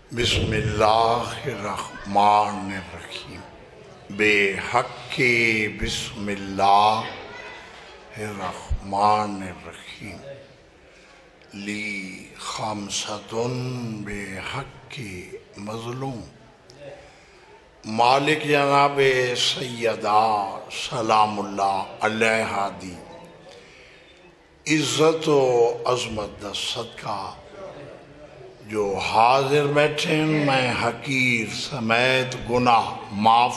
بسم اللہ الرحمن الرحیم بے حق بسم اللہ الرحمن الرحیم لی خمسۃ بے حق مظلوم مالک جناب سیدہ سلام اللہ علیہ دی عزت و عظمت دا صدقہ جو حاضر بیٹھے میں حقیر سمیت گناہ معاف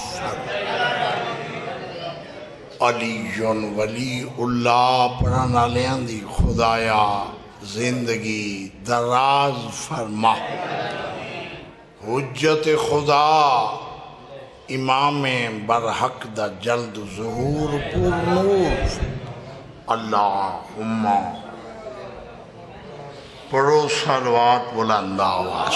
علی ولی اللہ پڑھانا لیاں دی خدایا زندگی دراز فرما حجت خدا امام برحق دا جلد ظہور پر نور اللہم پڑھو صلوات بلند آواز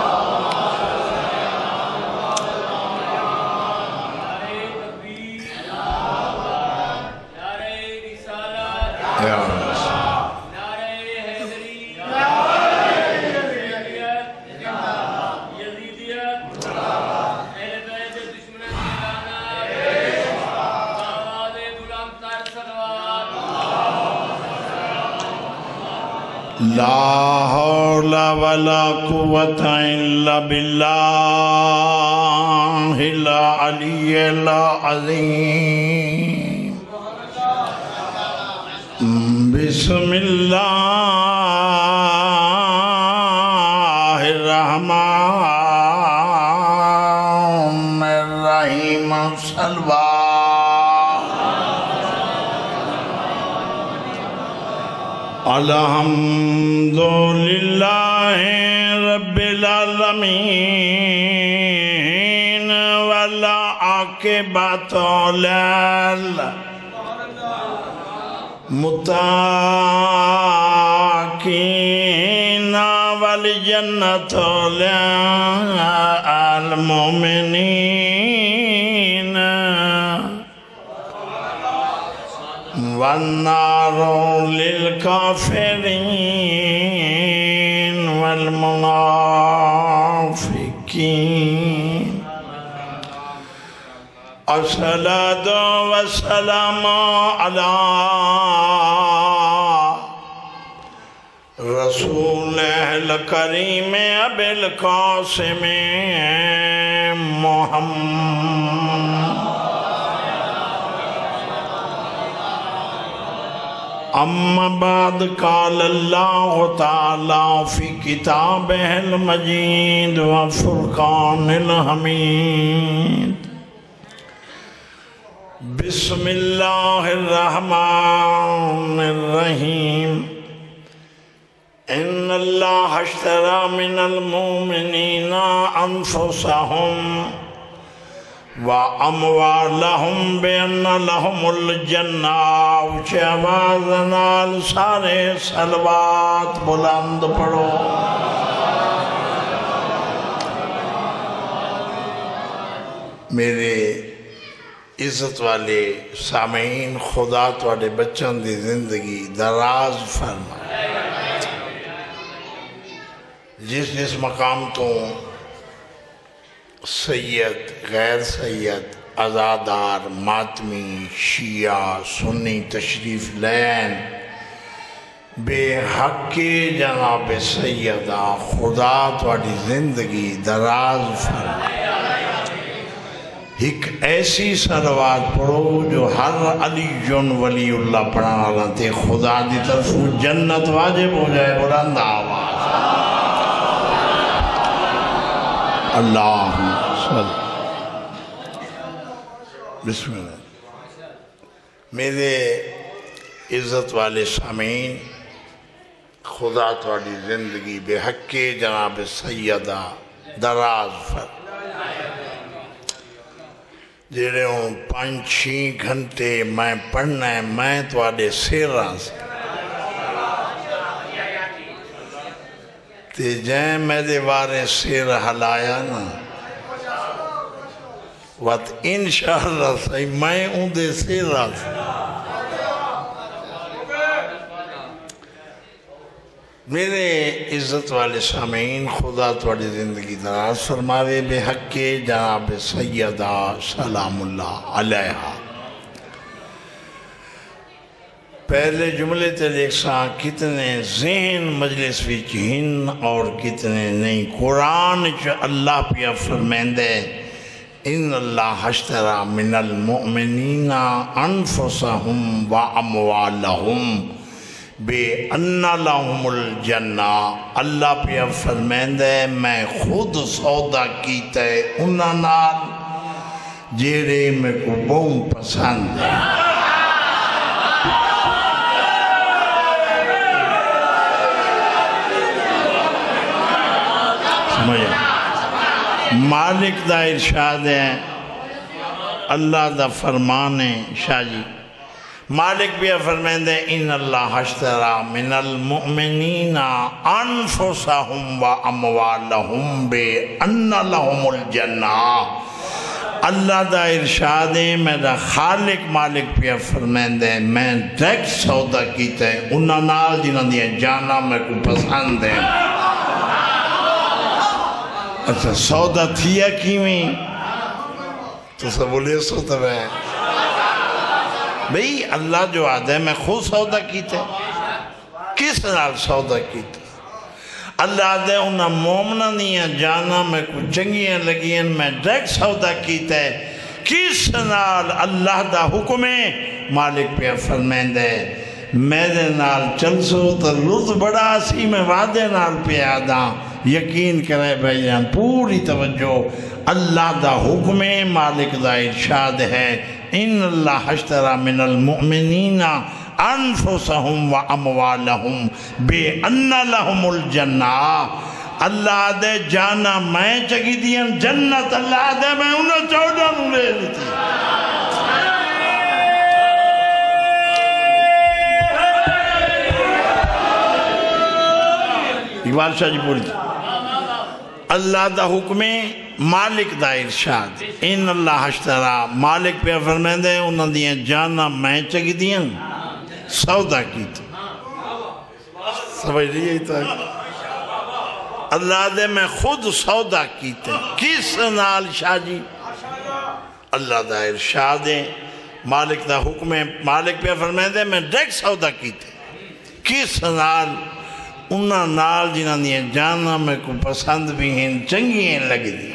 لا حول ولا قوة إلا بالله العلي العظيم بسم الله الرحمن الرحيم صلوات الحمدللہ رب العالمین والعاقبۃ للمتقین والجنۃ للمؤمنین والنار للكافرين والمنافقين الصلاة والسلام على رسول الكريم أبي القاسم محمد اما بعد قال اللہ تعالی فی کتابہ المجید وفرقان الحمید بسم اللہ الرحمن الرحیم ان اللہ اشترى من المؤمنین انفسهم وَأَمْوَالَهُمْ بِأَنَّ لَهُمُ الْجَنَّةَ اونچے آواز نال سارے صلوات بلند پڑھو میرے عزت والے سامعین خدا تواڈے بچوں دی زندگی دراز فرمائے جس مقام تو سید غیر سید ازادار ماتمی شیعہ سنی تشریف لین بے حق جناب سیدہ خدا تواڈی زندگی دراز فرمائے ایک ایسی صلوات پڑھو جو ہر علی ولی اللہ پڑھانا لانتے خدا دی طرف جنت واجب ہو جائے بلند آواز اللہم صلی بسم اللہ میرے عزت والے سامعین خدا تواڈی زندگی بے حق جناب سیدہ دراز فر جڑے ہوں 5-6 گھنٹے میں پڑھنا ہے میں تواڈے سیراں سے تے جائیں میں دے وارے سیر حلایا نا وات انشاءاللہ صحیح میں ہوں دے سیر آتا میرے عزت والے سامعین، خدا تھوڑی زندگی دراز فرماوے بے حق کے جناب سیدہ سلام اللہ علیہا۔ پہلے جملے تے دیکھساں کتنے ذہن مجلس وچ ہن اور کتنے نہیں۔ قرآن چ اللہ پیا فرمیندے ان اللہ اشترى من المؤمنین انفسهم واموالهم بِأَنَّ لَهُمُ الْجَنَّةِ۔ اللہ پہ فرمیندے میں خود سودا کیتا ہے انہاں نال جیڑے میں کو بہت پسند ہے۔ سمجھا؟ مالک دا ارشاد ہے، اللہ دا فرمان ہے شاہ جی۔ مالک بھی فرمیندے ان اللہ اشترى من المؤمنین انفسهم واموالهم بان لهم الجنہ۔ اللہ دا ارشاد ہے، میرا خالق مالک بھی فرمیندے میں ڈائریکٹ سودا کیتا ہے انہاں نال جنہاں دی جانا میں کو پسند ہے۔ اچھا سودا تھیا کیویں؟ تو سب بولے سودا ہے بھئی اللہ جو آدھے میں خود سودا کیتے، کس نال سودا کیتے؟ اللہ آدھے انہاں مومنہ نہیں جانا میں کچھ چنگیاں لگیاں میں ڈائریکٹ سودا کیتے، کس نال؟ اللہ دا حکم ہے۔ مالک پہ فرمیندے میرے نال چلسو تو لطف بڑا سی، میں وعدے نال پہ آدھا یقین کرے بھائی جان، پوری توجہ۔ اللہ دا حکم ہے، مالک دا ارشاد ہے ان اللہ اشترى من المؤمنین انفسهم واموالهم بان لهم الجنہ۔ اللہ دے جانا میں چگی دیا جنت، اللہ دے میں انہیں 14 نو لے لیتی۔ اقبال شاہ جی بولی اللہ دا حکم مالک دا ارشاد ان اللہ اشترى، مالک پہ فرمیندے انہاں دیاں جانا میں چگی دیاں سودا کیتا۔ سمجھ لیے تو اللہ دے میں خود سودا کیتا، کس نال شاہ جی؟ اللہ دا ارشاد ہے، مالک دا حکم ہے، مالک پہ فرمیندے میں ڈائریکٹ سودا کیتا، کس نال؟ انہاں نال جنہاں دیاں جانا میں کو پسند بھی ہیں، چنگی ہیں لگی دی۔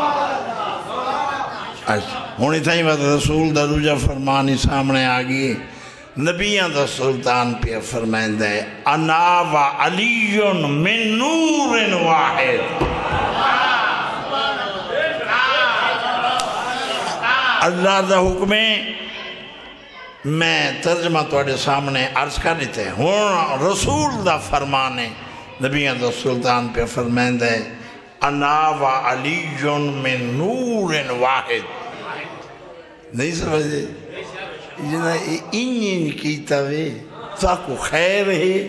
ہونی تھا ہی بات رسول دا روجہ فرمانی سامنے آگئی، نبیان دا سلطان پہ فرمائندہ ہے انا و علی من نور واحد۔ اللہ دا حکم ہے، میں ترجمہ توڑے سامنے عرض کر دیتے ہیں، ہون رسول دا فرمانے نبیان دا سلطان پہ فرمائندہ ہے انا و علی من نور واحد۔ نہیں سمجھے؟ جنہا انہیں کیتا وے تاکو خیر ہے،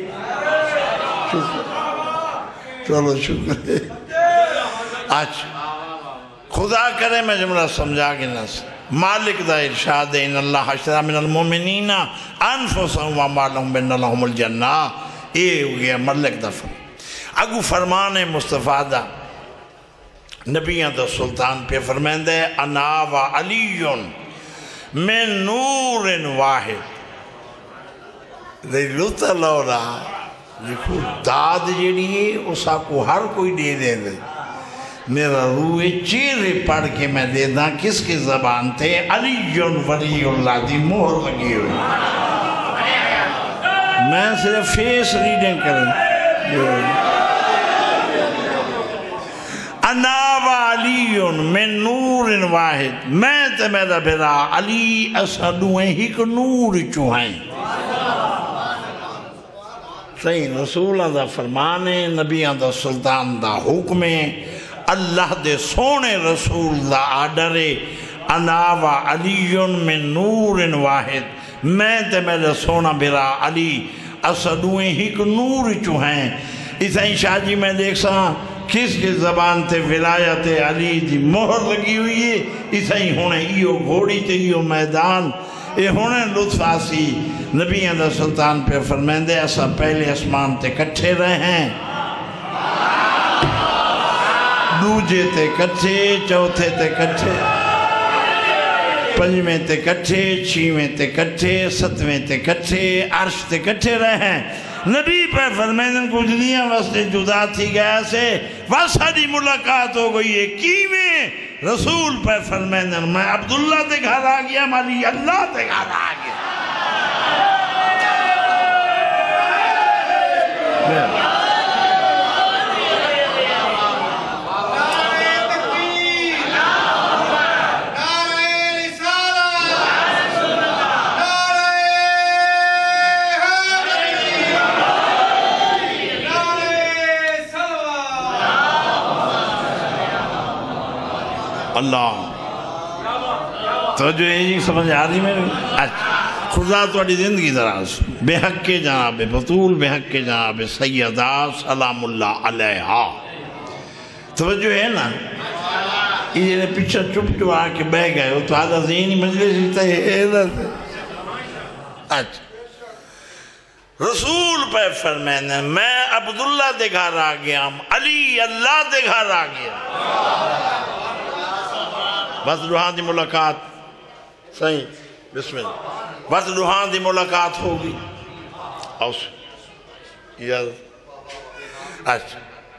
چلو شکر ہے۔ آج خدا کرے میں جملہ سمجھا گی ناس، مالک دا ارشاد ان اللہ اشترى من المؤمنین انفسهم واموالهم بان لهم الجنہ۔ یہ ہو گیا مالک دا فرمان۔ اگو فرمان مصطفیٰ دا نبیان دا سلطان پہ فرمائندہ ہے انا و علی من نور واحد۔ لطا لو رہا دیکھو داد جیڑی ہے اسا کو ہر کوئی دے دے دے، میرا روح چیرے پڑھ کے میں دے دا کس کی زبان تھے؟ علی ولی اللہ دی مہر لگی ہوئی، میں صرف فیس ریڈنگ کریں۔ انا و علی من نور واحد، میں تے میرا بھرا علی اسدویں ہی کو نور چوہیں۔ صحیح رسولہ دا فرمانے، نبیان دا سلطان دا حکمے، اللہ دے سونے رسول دا آڈرے انا و علی من نور واحد، میں تے میرا سونا بھرا علی اسدویں ہی کو نور چوہیں۔ اسے شاہ جی میں دیکھ سا کس کے زبان تے ولایت علی دی مہر لگی ہوئی ہے، اسے ہی ہونے ایو گھوڑی تے ایو میدان یہ ہونے لطف آسی نبی علیہ سلطان پہ فرمائندے ایسا پہلے اسمان تے کٹھے رہے ہیں دوجے تے کٹھے چوتھے تے کٹھے پنجویں تے کٹھے چھویں تے کٹھے ستویں تے کٹھے عرش تے کٹھے رہے ہیں نبی پہ فرمائندن کو دنیا واسطے جدا تھی گیا سے واسطی ملاقات ہو گئی ہے کیویں رسول پہ فرمائندن میں عبداللہ تے گھر آ گیا علی اللہ تے گھر آ گیا اللہ توجہ یہ سمجھ آ رہی میرے خدا توڑی زندگی دراز بے حق کے جناب بطول بے حق کے جناب سیدہ سلام اللہ علیہا توجہ ہے نا یہ پیچھے چپ چپ آ کے بہ گئے ہو تو آدھا ذہنی مجلس ہوتا ہے اچھا رسول پہ فرمائنے میں عبداللہ دے گھر آ گیا علی اللہ دے گھر آ گیا بس روحان دی ملاقات صحیح بسم اللہ بس روحان دی ملاقات ہوگی اچھا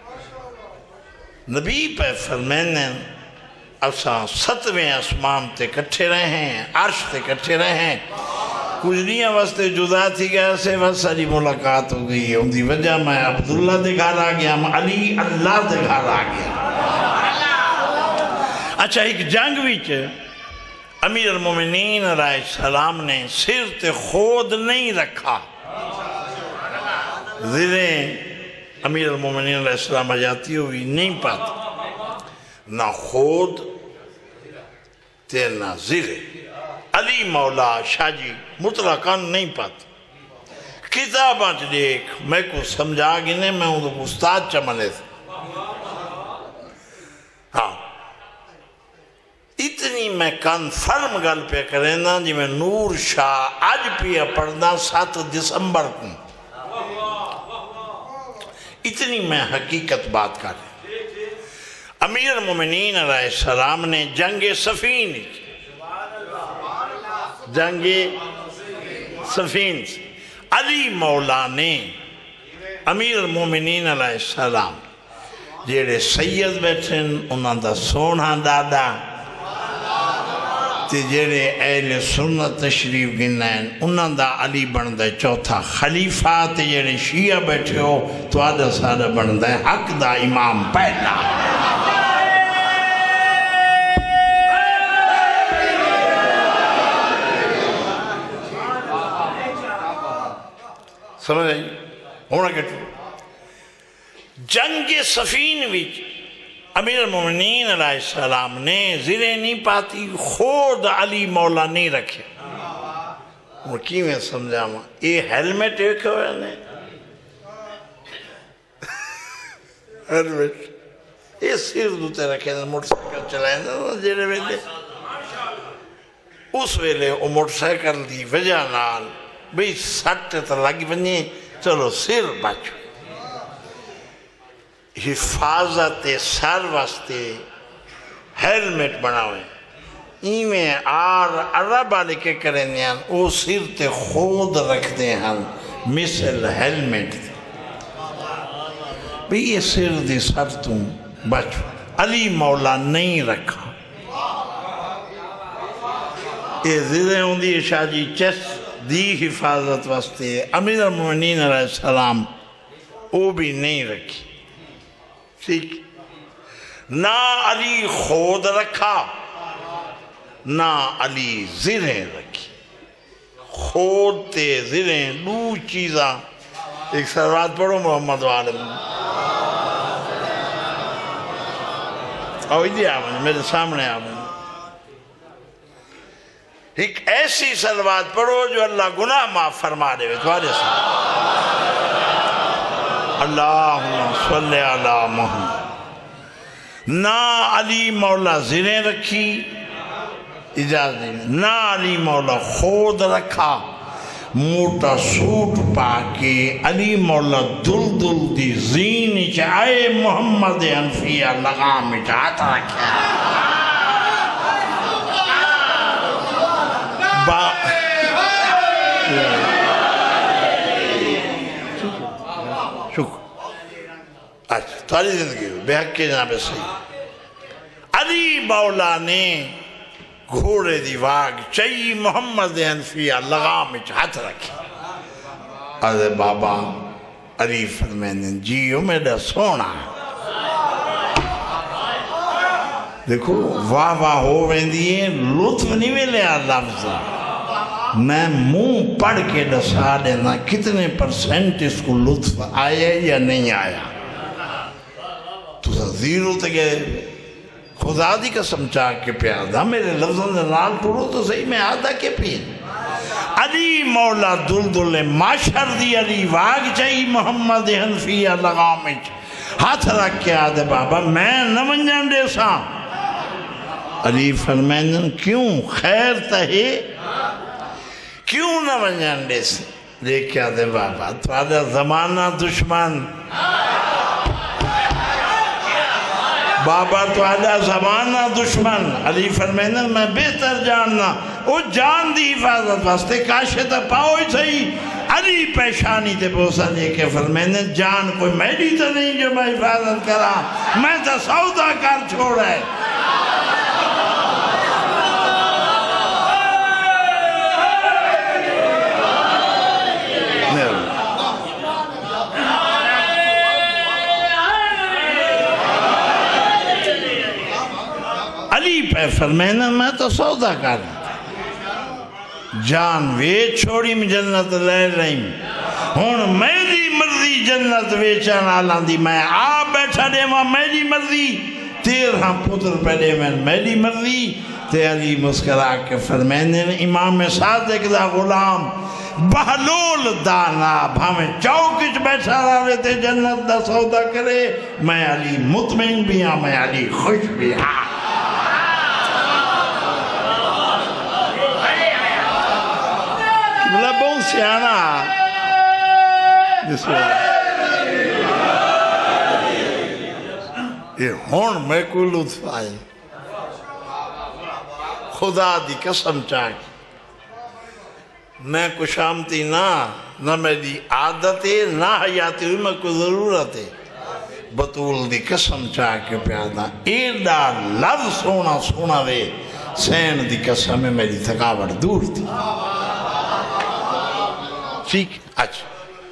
نبی پہ فرمائنے اساں ستویں اسمان تے کٹھے رہے ہیں عرش تے کٹھے رہے ہیں کچھ دنیا واسطے جدا تھی گیا سے بس ساری ملاقات ہو گئی ان دی وجہ میں عبداللہ دے گھر آ گیا علی اللہ دے گھر آ گیا اچھا ایک جنگ وچ امیر المومنین علیہ السلام نے سر تے خود نہیں رکھا زریں امیر المومنین علیہ السلام حیاتی ہوئی نہیں پاتی نہ خود تے نہ زریں علی مولا شاہ جی مطلقاً نہیں پاتی کتاباں دیکھ میں کو سمجھا گنے میں ہوں تو استاد چمنے تھے ہاں اتنی میں کنفرم گل پہ کریں نا جی میں نور شاہ آج پہ پڑھنا 7 دسمبر کو اتنی میں حقیقت بات کر رہے امیر المومنین علیہ السلام نے جنگ صفین علی مولا نے امیر المومنین علیہ السلام جیڑے سید بیٹھیں انہاں دا سونا دادا تے جیڑے اہل سنت تشریف گنائیں انہاں دا علی بندہ چوتھا خلیفہ تے جیڑے شیعہ بیٹھے ہو تو آدھا سارا بندہ حق دا امام پہلا سمجھ آئی ہونا کہتے جنگ صفین وچ امیر المومنین علیہ السلام نے زریں نہیں پاتی خود علی مولا نہیں رکھے اور کی میں سمجھا ماں یہ ہیلمیٹ ایک ہوئے نے ہیلمیٹ یہ سیر دوتے رکھے نے موٹر سائیکل چلائیں جیڑے ویلے اس ویلے وہ موٹر سائیکل دی وجہ نال بھئی سٹ تو لگی بنی چلو سیر بچو حفاظت سر واسطے ہیلمیٹ بنا ہوئے ایمیں عرب آلے کے کریں ہیں او سر تے خود رکھ دیں ہم مثل ہیلمیٹ دے بھئی یہ سر دے سر تم بچو علی مولا نہیں رکھا یہ زیدہ ہوں دی شاہ جی چس دی حفاظت واسطے امیر المومنین علیہ السلام وہ بھی نہیں رکھی ٹھیک نہ علی خود رکھا نہ علی زریں رکھی خود تے زریں دو چیزاں ایک سروات پڑھو محمد وعالم ادھر آمن میرے سامنے آمن ایک ایسی سلوات پڑھو جو اللہ گناہ معاف فرما دے تمہارے ساتھ اللہم صلی علی محمد نہ علی مولا زریں رکھی اجازت نہ علی مولا خود رکھا موٹا سوٹ پا کے علی مولا دل دل دی زین چاہے محمد حنفیہ لگام چاہتا رکھا شکر اچھا تمہاری زندگی بے حق کے جناب صحیح علی مولا نے گھوڑے دی واگ چاہی محمد حنفیہ لگام ہاتھ رکھی ارے بابا علی فرمائن جیو میرا سونا دیکھو واہ واہ ہو ویندی ہے لطف نہیں ملے لفظ میں منہ پڑھ کے دسا دینا کتنے پرسنٹ اس کو لطف آیا یا نہیں آیا تو زیرو تک خدا دی قسم چاہ کے پیادا میرے لفظوں نے نال ٹوڑو تو صحیح میں آدھا کے پیر علی مولا دل معاشر دی علی واگ چاہی محمد حنفیہ لگام ہاتھ رکھ کے آدھے بابا میں نہ منجن دے سا علی فرمائن کیوں خیر تہے کیوں نہ منجن دے سا دیکھ کے آدھے بابا تو آدھا زمانہ دشمن بابا تو آدھا زمانہ دشمن علی فرمائن میں بہتر جاننا وہ جان دی حفاظت واسطے کاشے تا پاؤ ہی صحیح علی پیشانی تے بوسا لے کے فرمائن جان کوئی میری تو نہیں جو میں حفاظت کرا میں تا سودا کر چھوڑا ہے علی پہ فرمائن میں تو سودا کر جان وے چھوڑی میں جنت لے رہی ہون میری مرضی جنت ویچان آلان دی میں آپ بیٹھا دے ماں میری مرضی 13 پتر پہلے میں میری مرضی تے علی مسکرا کے فرمائن امام صادق دا غلام بہلول دانا بھامیں چوکچ بیٹھا رہے تے جنت دا سودا کرے میں علی مطمئن بھی ہاں میں علی خوش بھی ہاں بلا بہت سیانا بسم اللہ یہ ہون میں کوئی لطف آئے خدا دی قسم چاہی میں کشامتی نہ میری عادت ہے نہ حیاتی ہوئی میں کوئی ضرورت ہے بطول دی قسم چاہ کے پیادا ایڈا لفظ سونا سونا دے سین دی قسم میں میری تھکاوٹ دور تھی ٹھیک اچھا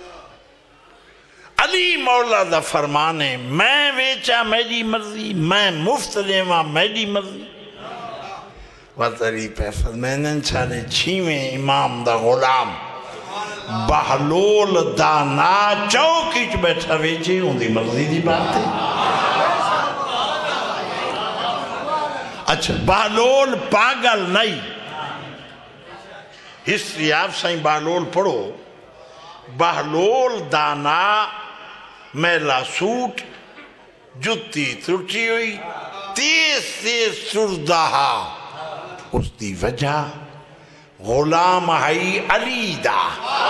علی مولا دا فرمانے میں ویچا میری مرضی میں مفت لیما میری مرضی وطری پہ فرمینن چھانے چھیویں امام دا غلام بہلول دانا چوکچ بیٹھا ویچے ہوں دی مرضی دی بات ہے اچھا بہلول پاگل نہیں ہسٹری آپ سائیں بہلول پڑھو بہلول دانا میلا سوٹ جتی ترٹی ہوئی تیز سردہا اس دی وجہ غلام ہائی علی دا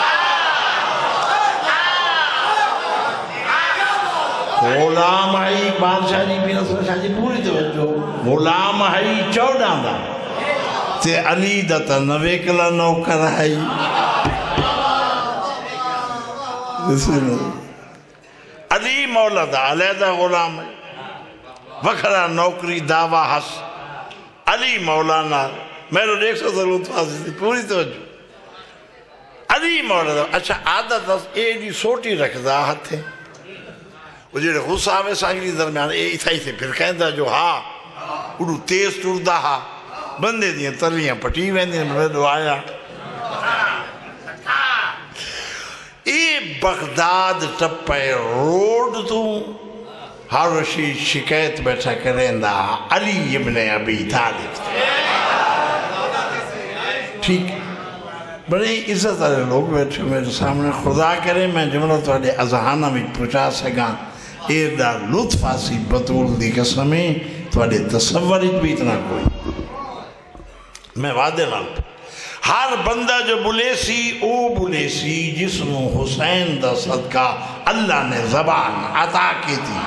غلام ہائی بادشاہ جی بھی نصر شاہ جی پوری توجہ غلام ہائی 14 دا تے علی دا تا 9 کلا نوکر ہائی علی مولا دا علیدہ غلام ہے وکھرا نوکری دعویٰ حس علی مولانا میرے دیکھ سو ضرورت فاضی تھی پوری توجہ علی مولانا اچھا عادت ایڈی سوٹی رکھ دا ہاتھ ہے وہ جیڑے غصہ آوے سانگلی درمیان ایتھائی سے پھر کہندہ جو ہاں اڑو تیز ٹردہ ہاں بندے دیاں ترلیاں پٹی ویندیں میں دعایا بغداد ٹپے روڈ تو ہر رشید شکایت بیٹھا کریں دا علی ابن ابی طالب ٹھیک بڑے عزت والے لوگ بیٹھے میرے سامنے خدا کرے میں جملہ توڑے اذہانہ میں پوچھا سکاں ایدہ لطف آسی بطول دی قسمیں توڑے تصوریت بھی اتنا کوئی میں وعدے نال ہر بندہ جو بلے سی او بلے سی جس نو حسین دا صدقہ اللہ نے زبان عطا کی تھی.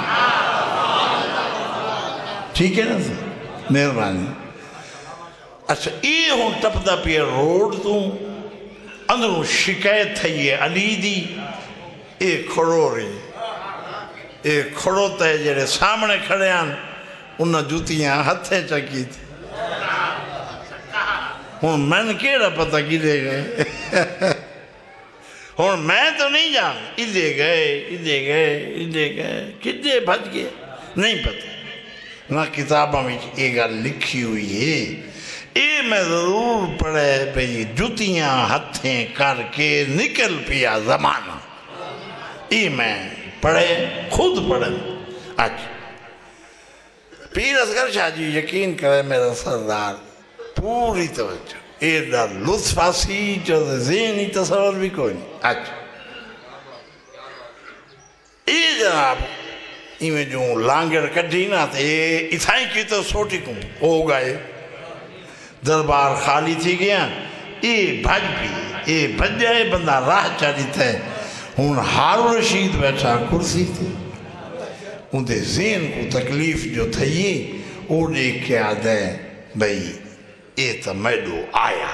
ٹھیک ہے نا سر؟ مہربانی. اچھا یہ ہوں ٹپدا پہ روڈ تو اندروں شکایت تھی ہے علی دی اے کھڑو رہی اے کھڑو تے جڑے سامنے کھڑے ہیں انہاں جوتیاں ہتھیں چکی تھی. ہوں میں نے کیڑا پتہ کی دے گئے ہوں میں تو نہیں جان ادھے گئے کدے بھج گئے نہیں پتہ. نہ کتابوں میں یہ گل لکھی ہوئی ہے یہ میں ضرور پڑھے بھئی جوتیاں ہتھیں کر کے نکل پیا زمانہ. یہ میں پڑھے خود پڑھے. اچھا پیر اصغر شاہ جی یقین کرے میرا سردار پوری توجہ ایڈا لطف آسی جو ذہنی تصور بھی کوئی نہیں. اچھا یہ جناب میں جو لانگڑ کٹھی نہ تھے اتھائیں کی تو سوٹی کوں ہو گئے دربار خالی تھی گیا. یہ بھج بھی یہ بھج جائے بندہ راہ چاہی تھے. ہون ہارون رشید بیٹھا کرسی تھی ان دے ذہن کو تکلیف جو تھی وہ دیکھ کے آدھے بھئی اے تا میڈو آیا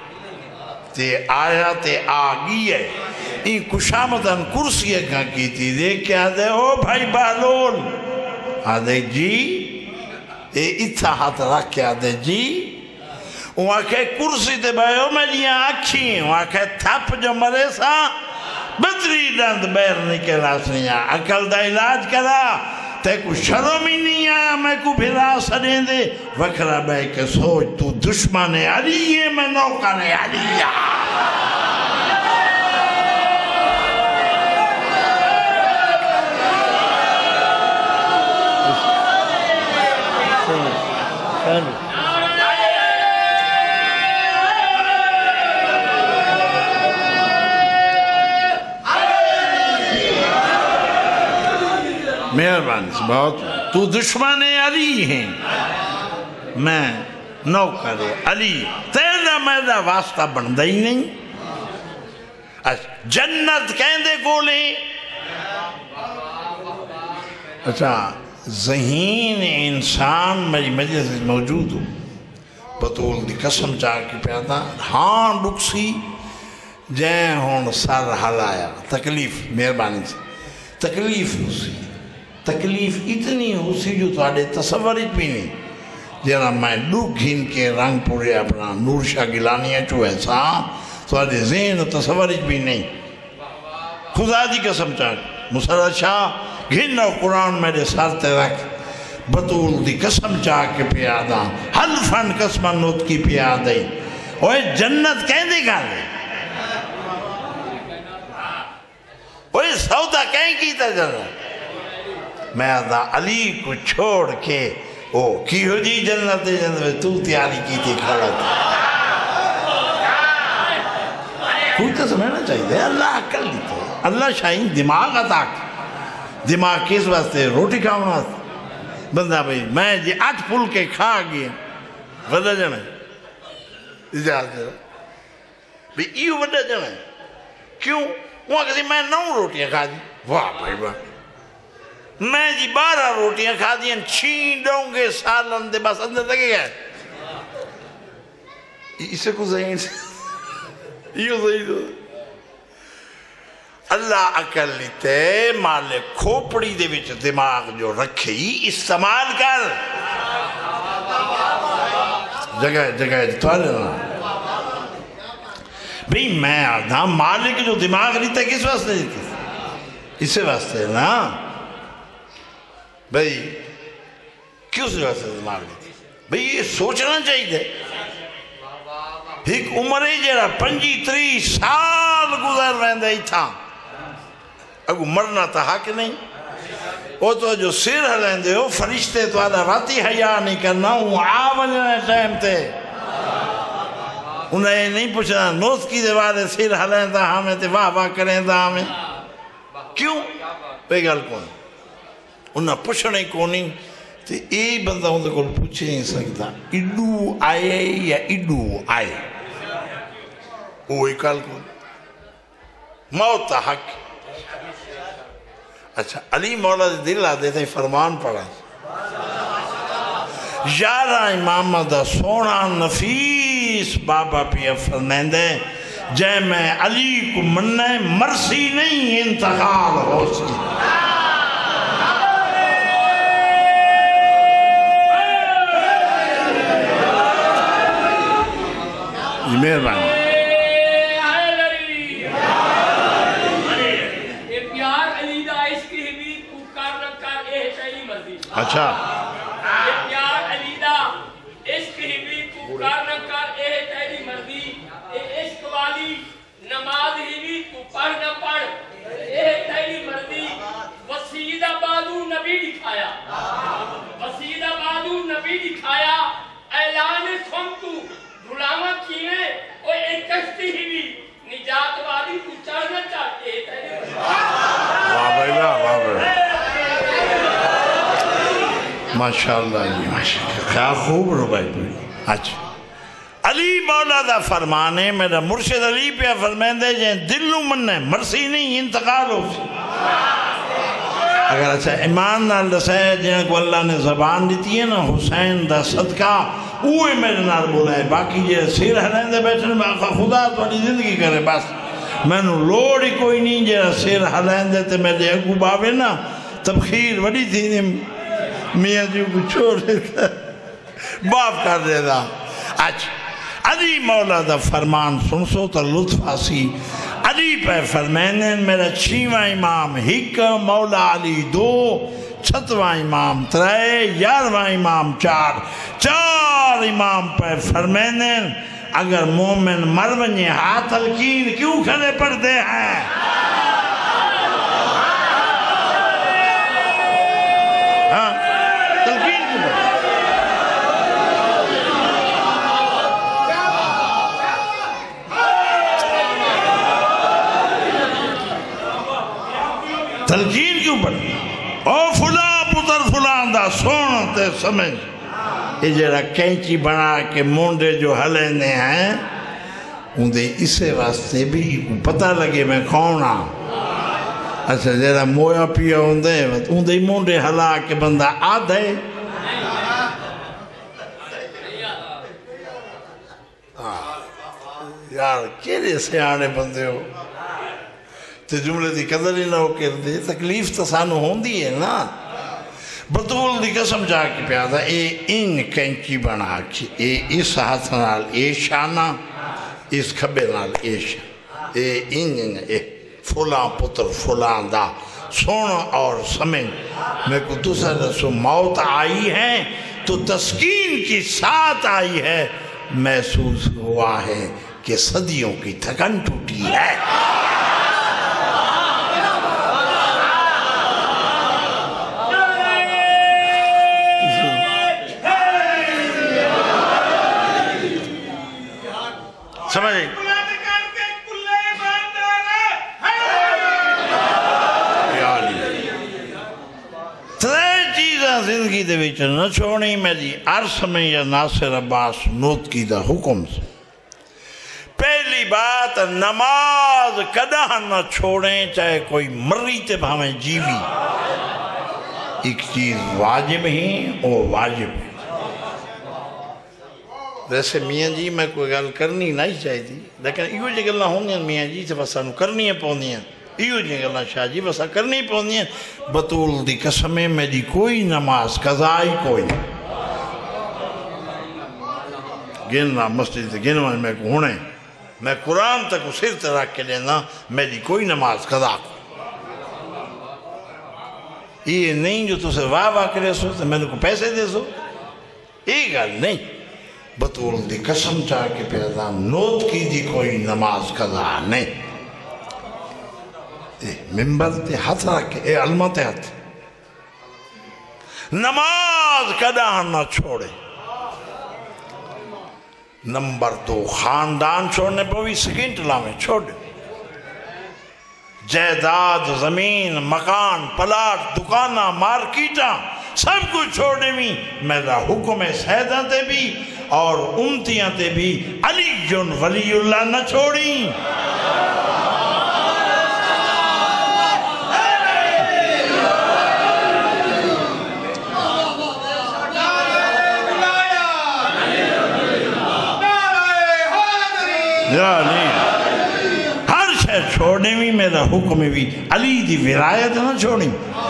تے آگی ہے. این کشامتاً کرسی اگاں کی تھی دیکھ کے آدھے او بھائی بہلول آدھے جی اے اتھا ہاتھ رکھ کے آدھے جی وہاں کہ کرسی تے بھائی او میڈیاں آکھیں وہاں کہ تھپ جو مرے سا بدری ڈند بیر نکلا سنیا عقل دا علاج کرا تے کو شرم ہی نہیں آیا میں کو بھلا سڑیں دے وکرہ بے کے سوچ تو دشمن علی ہے میں نوکر علی ہے. مہربانی سے بہت تو دشمن علی ہیں میں نوکر علی تیرا میرا واسطہ بندہ ہی نہیں. جنت کہندے گولیں اچھا ذہین انسان میری مجلس موجود ہو بطول دی قسم چاہ کے پیادا ہاں ڈکسی جائیں ہون سر حلایا تکلیف مہربانی سے تکلیف ہو سی تکلیف اتنی ہو سی جو تھوڑے تصورت بھی نہیں جینا میں ڈوک گھن کے رنگ پورے اپنا نور شاہ گیلانیاں چو ایسا تھوڑے ذہن و تصورت بھی نہیں. خدا دی قسم چاہ مسرت شاہ گھن و قرآن میرے سارتے رکھ بطول دی قسم چاہ کے پیادا حلفن قسم نوت کی پیادائی اوہ جنت کہیں دے گا لے اوہ سودا کہیں کی تا جنت میں آدھا علی کو چھوڑ کے او کی ہو جی جنت جنت تو تیاری کی تھی کھڑا تھی. کوئی تو سمجھنا چاہیے اللہ عقل دیتے اللہ شاہین دماغ عطا دماغ کس واسطے روٹی کھاؤنا بندہ بھئی میں جی 8 پھول کے کھا گیا وڈا جانا اجازت ہے بھئی ایو وڈا جانا کیوں وہاں کہتے میں 9 روٹیاں کھا دی واہ بھائی واہ میں جی 12 روٹیاں کھا دیا چھین ڈونگے سالن دے بس اندر لگے گئے اسے کو ذہین سے یہ ذہین دو اللہ عقل لیتے مالک کھوپڑی دے وچ دماغ جو رکھے استعمال کر جگہ توالے نا بھئی میں آدھا مالک جو دماغ لیتے کس واسطے لیتے اسے واسطے نا بھئی کیوں سے واسطے دماغ لیتے بھئی یہ سوچنا چاہیے ایک عمرے جیرا 35 سال گزر رہندے ہی تھا اگو مرنا تا حق نہیں وہ تو جو سر ہلندے ہو فرشتے تو آدھا راتی حیاء نہیں کرنا ہوں آوجنے ٹائم تے انہیں نہیں پوچھنا نوز کی دیوارے سر ہلندہ ہمیں تے واہ واہ کریں دا ہمیں کیوں بے گل کون انہیں پوچھنے کونی تو یہ بندہ اندر کو پوچھ نہیں سکتا اڈو آئے یا اڈو آئے وہ کال کو موت حق. اچھا علی مولا دے دل آدھے تھے فرمان پڑھا 11 امام دا سونا نفیس بابا پیا فرمیندے جے میں علی کو مننے مرسی نہیں انتقال ہو سی. جی مہربانی. اچھا پیار علی دا عشق ہی بھی تو کر نہ کر اے تیری مرضی اے عشق والی نماز ہی بھی تو پڑھ نہ پڑھ اے تیری مرضی. وسیدہ بادو نبی دکھایا وسیدہ بادو نبی دکھایا اعلان سن تو دھلاما کیویں او اے کشتی ہی بھی نجات والی تو چڑھ نہ چڑھ اے تیری مرضی. واہ بھائی واہ بھائی ماشاءاللہ جی ماشاءاللہ کیا خوب رو بھائی بھائی. اچھا علی مولا دا فرمانے میرا مرشد علی پہ فرمائن دے جائیں دلوں مننے مرسی نہیں انتقال ہو سی. اگر اچھا ایمان نال دسائے جن کو اللہ نے زبان دیتی ہے نا حسین دا صدقہ اوہ میرے نال بولائے باقی جے سیر حرین دے بیٹھنے میں آقا خدا توڑی زندگی کرے بس میں نو لوڑ ہی کوئی نہیں جے سیر حرین دے تے میرے اگو باوے نا تبخیر وڑی تھی میاں جو کو چھوڑ دیتا باپ کر دیتا. اچھا علی مولا دا فرمان سنسو تا لطف آسی. علی پہ فرمینن میرا 6واں امام ہک مولا علی 2 6واں امام 3 11واں امام 4 امام پہ فرمینن اگر مومن مر ونجے ہاتھ تلقین کیوں کھڑے پڑھتے ہیں. تلقین کیوں پڑھی او فلاں پتر فلاں دا سونتے سمجھ یہ جڑا کینچی بنا کے مونڈے جو ہلینے ہیں اندھے اسے واسطے بھی پتہ لگے میں کون ہاں. اچھا جڑا مویا پیا اندھے مونڈے ہلا کے بندہ آدھے یار کیلے سے آنے بندے ہو تو جملے دی قدر ہی نہ ہو کر دے تکلیف تو سانو ہوندی ہے نا. بطول دی قسم جا کے پیادا اے ان کینچی بنا کے اے اس ہاتھ نال اے شانہ اس کھبے نال اے شانہ اے ان اے فلاں پتر فلاں دا سونا اور سمجھ میں کو دوسرا رسو موت آئی ہے تو تسکین کی ساتھ آئی ہے محسوس ہوا ہے کہ صدیوں کی تھکن ٹوٹی ہے. سمجھے ترے چیزاں زندگی دے وچ نہ چھوڑی میری عرص میں یا ناصر عباس نوت کی دا حکم سے. پہلی بات نماز کدہ نہ چھوڑیں چاہے کوئی مری تے بھامیں جیوی. ایک چیز واجب ہی اور واجب ہی. ویسے میاں جی میں کوئی گل کرنی نہیں چاہی تھی لیکن ایو جی گلنا ہوں گے میاں جی سے بس انو کرنی ہے پوندی ہیں ایو جی گلنا شاہ جی بس کرنی پوندی ہیں. بطول دی قسمیں میری کوئی نماز قضائی کوئی گننا مسجد گننا میں کو ہونے میں قرآن تک سر ترک کے لینا میری کوئی نماز قضا کو یہ نہیں جو تو سے واہ کرے سو تو میں نے کو پیسے دے سو یہ گل نہیں. بطول دی قسم چاہ کے پیدا نوت کی دی کوئی نماز قضا نہیں. ممبر تے ہاتھ رکھے اے علمہ تے ہاتھ نماز قضا نہ چھوڑے. نمبر 2 خاندان چھوڑنے پر بھی سیکنڈ لامے چھوڑے. جائیداد زمین مکان پلاٹ دکانہ مارکیٹاں سب کچھ چھوڑے بھی میرا حکم ہے سیدہ تے بھی اور امتیاں تے بھی علی جن ولی اللہ نہ چھوڑی ہر شے چھوڑنے بھی میرا حکم بھی علی دی ولایت نہ چھوڑی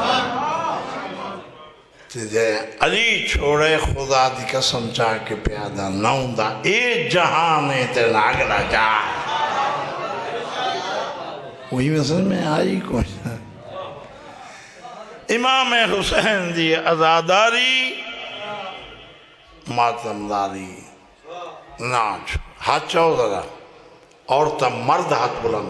علی چھوڑے خدا دی قسم چاہ کے پیادہ نہ ہوندا اے جہان تے ناگلا جا وہی مثل میں آئی کوئی امام حسین دی عزاداری ماتمداری ناچ ہاتھ چاہو ذرا عورتہ مرد ہاتھ بلند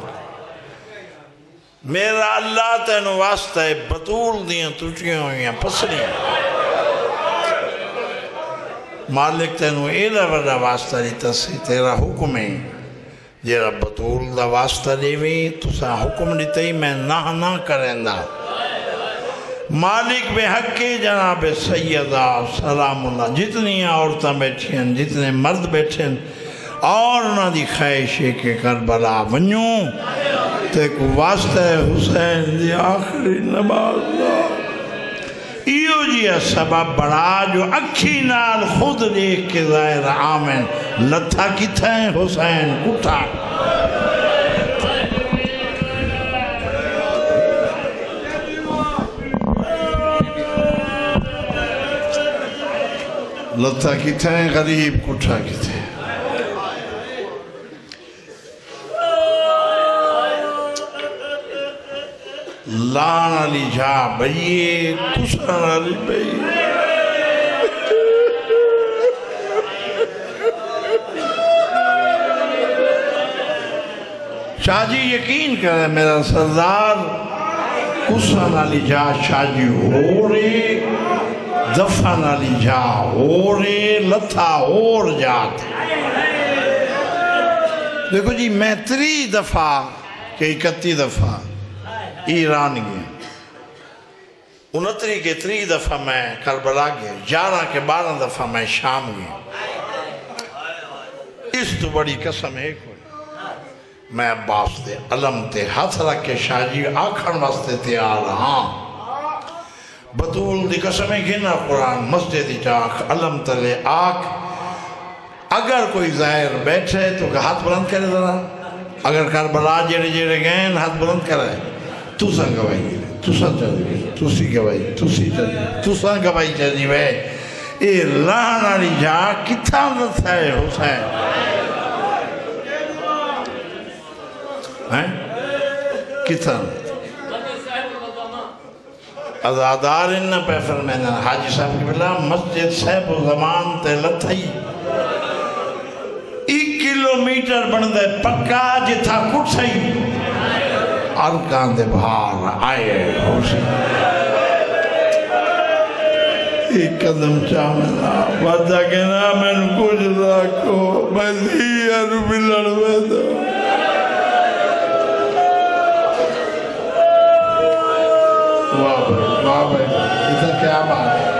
میرا اللہ تینو واسطہ ہے بطول دیاں تجھیاں ہوئیاں پسریاں مالک تینو ایدہ وڈا واسطہ دیتا سی تیرا حکم ہے جیرا بطول دا واسطہ دیوی تسا حکم دیتا ہی میں نہ کریں دا مالک بے حق کے جناب سیدہ سلام اللہ جتنی عورتیں بیٹھی ہیں جتنے مرد بیٹھے ہیں اور نہ دی خواہش ہے کہ کربلا ونیوں تے کو واسطہ ہے حسین دی آخری نماز دا ایو جی سبب بڑا جو اکھی نال خود دیکھ کے ظاہر آمین لتھا کتھا ہے حسین اٹھا لتھا کتھا ہے غریب کٹھا کتھا ہے لان علی جا بھئیے کسان علی بھئیے شاہ جی یقین کرے میرا سردار کسان علی جا شاہ جی ہو رے دفن علی جا ہو رے لتھا اور جات دیکھو جی میں 3 دفعہ کہ 31 دفعہ ایران گئے 29 کے 3 دفعہ میں کربلا گئے 11 کے 12 دفعہ میں شام گئے اس تو بڑی قسم ایک ہوئی میں عباس دے علم تے ہاتھ رکھ کے شاہ جی آکھن واسطے تیار رہا بطول دی قسمیں گھنا قرآن مسجد چاک علم تلے آکھ اگر کوئی ظاہر بیٹھے تو ہاتھ بلند کرے ذرا اگر کربلا جیڑے جیڑے گئے ہاتھ بلند کرے تُساں گوائی گئے تُساں چاہیے تُسی گوائی تُسی چاہیے تُساں گوائی چاہیے بے اے لان علی جا کتھا لتھا ہے حسین کتھا ازادار انہا پہ فرمینا حاجی صاحب کی بلا مسجد صاحب و زمان تے لتھائی 1 کلومیٹر بندے پکا جتھا کٹھائی ارکان دے بھار آئے حسین ایک قدم چاہمنا وعدہ کہنا میں نے کچھ رکھو میں زیر بھی لڑوے دا واہ بھائی ادھر کیا بات ہے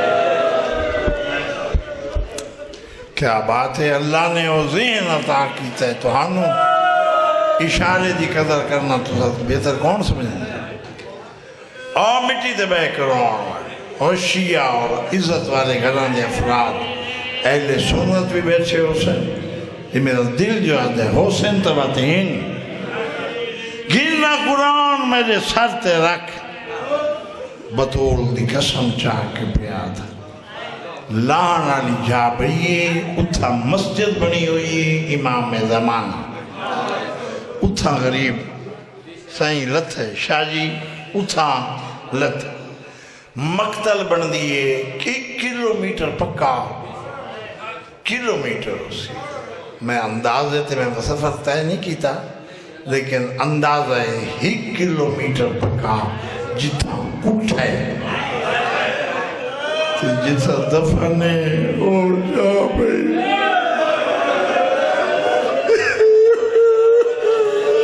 کیا بات ہے اللہ نے وہ ذہن عطا کیتا ہے تو ہنو اشارے دی قدر کرنا تو بہتر کون سمجھیں اور مٹی دے بے کروں اور شیعہ اور عزت والے گھران دے افراد اہل سنت بھی بیٹھے حسین یہ میرا دل جو آدھے حسین تباتین گرنا قرآن میرے سر تے رکھ بطول دی قسم چاہ کے پیاد لان علی جا بھئیے اتھا مسجد بنی ہوئی امام زمانہ اتھا غریب سائیں لت ہے شاہ جی اتھا لت مقتل بن دیئے 1 کلومیٹر پکا کلومیٹر اسی میں اندازے تھے میں سفر طے نہیں کیتا لیکن اندازہ 1 کلومیٹر پکا جتھا کٹھ ہے جتھا دفنے اور جا بھئی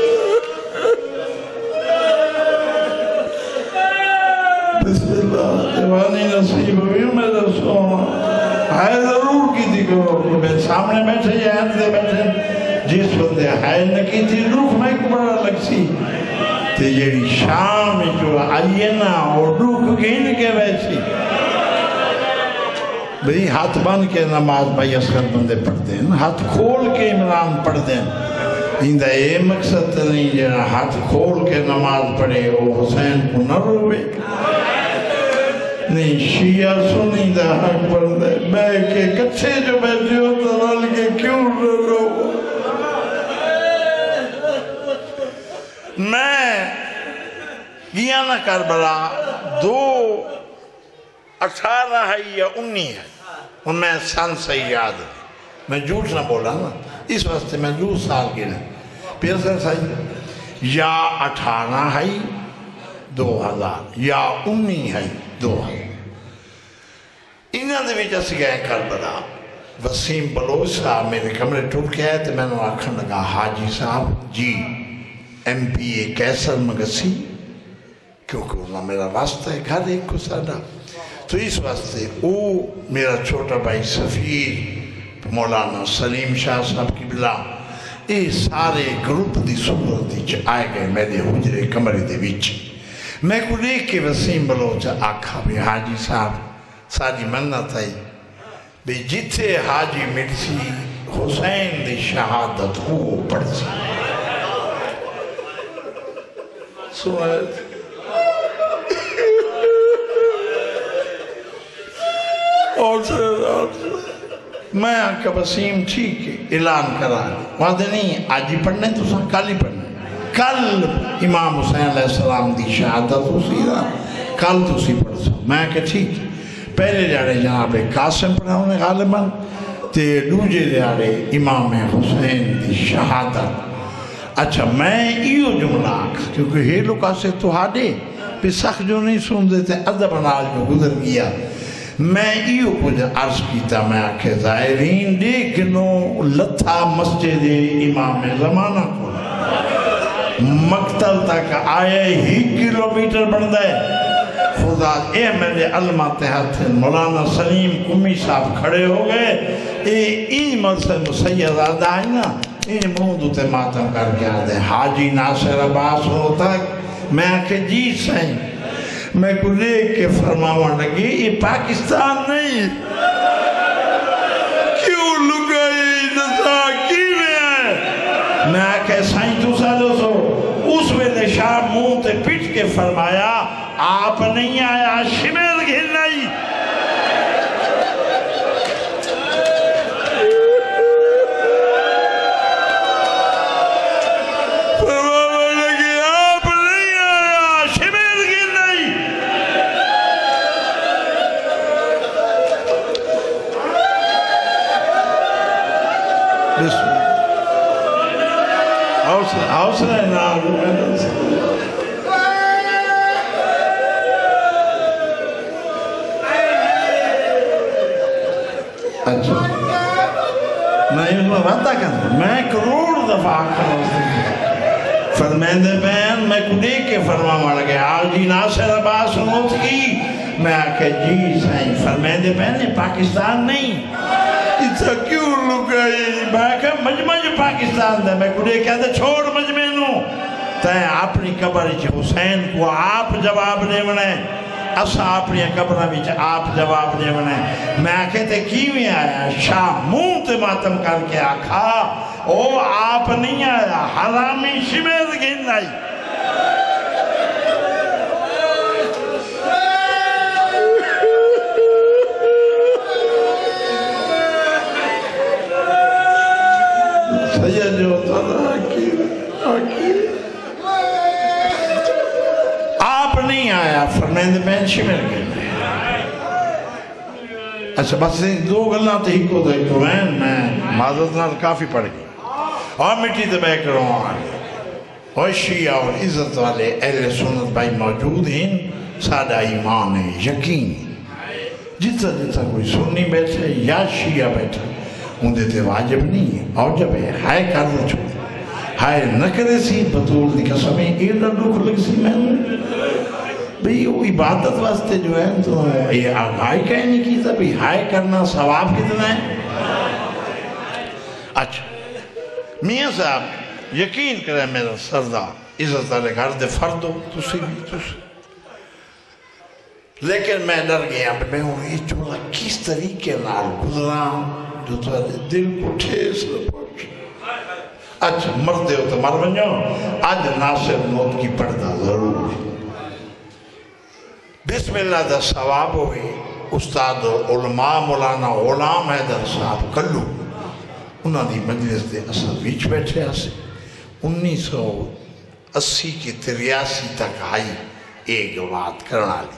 بسم اللہ دیوانی نصیب ہوئی میرا سونا ہائے ضرور کی تھی کرو میں سامنے بیٹھے یا اندے بیٹھے جس بندے ہائے نہ کی تھی روح میں کو بڑا لگ سی تے یہ شام جو آئیے نا اور روح گھین کے ویسی بھئی ہاتھ بن کے نماز بھائی اسکر بندے پڑھتے ہیں ہاتھ کھول کے عمران پڑھتے ہیں اندہ اے مقصد نہیں جنہا ہاتھ کھول کے نماز پڑھے وہ حسین کو نہ روے نہیں شیعہ سنی دا حق پڑھتے میں کہ کچھے جو بیٹھے ہو تو رل کے کیوں نہ رو میں گیا نا کربلا 18 ہے یا 19 ہے اور میں سن سے یاد ہے میں جھوٹ نہ بولا نا اس واسطے میں 2 سال کی نہیں پھر سے صحیح یا 18 ہے 2000 یا 19 ہے 2000 انہاں دے وچ اسی گئے کربلا وسیم بلوچ صاحب میرے کمرے ٹوٹ کے آئے تو میں نے آکھن لگا حاجی صاحب جی ایم پی اے کیسر مگسی کیونکہ انہوں میرا واسطہ ہے گھر ایک کو ساڑا تو اس واسطے وہ میرا چھوٹا بھائی سفیر مولانا سلیم شاہ صاحب کی بلا یہ سارے گروپ دی صورت دی آئے گئے میرے حجرے کمرے دے ویچ میں کو دیکھ کے وسیم بلوچ آکھا بھی حاجی صاحب ساری منت ہے بھی جتھے حاجی مرسی حسین دی شہادت ہو پڑھ سی سنت اور میں آنکہ وسیم ٹھیک ہے اعلان کرا وہاں دے نہیں آج ہی پڑھنے تو ساں کل ہی پڑھنے کل امام حسین علیہ السلام دی شہادت ہو سی دا کل تو سی پڑھ سا میں کہ ٹھیک پہلے جاڑے جناب قاسم پڑھا انہیں غالباً تے دوجے جاڑے امام حسین دی شہادت اچھا میں ایو جملہ آکھا کیونکہ یہ لوگ آسے تو ہاڑے پہ سخت جو نہیں سن دیتے ادب نال جو گزر گیا میں ایو کچھ عرض کیتا میں آکھے ظاہرین دیکھنو لتھا مسجد امام زمانہ کو مقتل تک آئے ہی کلومیٹر بن دے خدا اے میرے علمہ تحت مولانا سلیم کمی صاحب کھڑے ہو گئے ای مرسل مسیح زادہ ہے نا یہ موندو تے ماتم کر کے آدھے حاجی ناصر عباس ہوتا میں آکھے جی سائیں میں کو دیکھ کے فرماوان لگی یہ پاکستان نہیں کیوں لگائی نظا کی میں ہے میں آکھے سائیں تو سالو سو اس ویلے شاہ منہ تے پٹ کے فرمایا آپ نہیں آیا شمیر گھن نہیں حوصلہ نام اچھا میں یہ وعدہ کرتا میں کروڑ دفعہ فرمیندے بین میں کو دیکھ کے فرما لگے حاجی ناصر عباس موت کی میں آکے جی سائیں فرمیندے بین یہ پاکستان نہیں اتھا کیوں لگائی میں کہا مجمع پاکستان دے میں کڑے کہتے چھوڑ مجمع نو تائیں اپنی قبر حسین کو آپ جواب دے منے اسا اپنی قبرہ بیچ آپ جواب دے منے میں کہتے کیویں آیا شاہ منہ تے ماتم کر کے آکھا او آپ نہیں آیا حرامی شمیر گھن آئی سید جو آپ نہیں آیا فرمیند بین شمیر گئے اچھا بس دو گلنا تو ہی کو دیکھ تو میں معذرت نال کافی پڑھ گئی اور مٹی تے بیک رہا ہوں اور شیعہ اور عزت والے اہل سنت بھائی موجود ہیں سادہ ایمان ہے یقین جتا جتا کوئی سنی بیٹھے یا شیعہ بیٹھے ان دیتے واجب نہیں ہے اور جب ہے ہائے کرنا چھوڑ ہائے نہ کرے سی بطول دی قسمیں ایڈا دکھ لگ سی میں بھئی وہ عبادت واسطے جو ہے تو یہ آگاہی کہیں نہیں کی تھا بھی ہائے کرنا ثواب کتنا ہے. اچھا میاں صاحب یقین کرے میرا سردار عزت والے گھر دے فرد ہو تسی بھی لیکن میں ڈر گیا میں ہوں یہ چوڑا کس طریقے نال گزرا جو تھوڑے دل کو ٹھیس نہ پہنچے. اچھا مردے ہو تو مر بنجو آج ناصر موت کی پردہ ضرور ہے. بسم اللہ دا ثواب ہوئی. استاد علماء مولانا غلام حیدر صاحب کلو انہاں دی مجلس دے اصل بیچ بیٹھے آسے 1980 کی 83 تک آئی ایک بات کرنا لی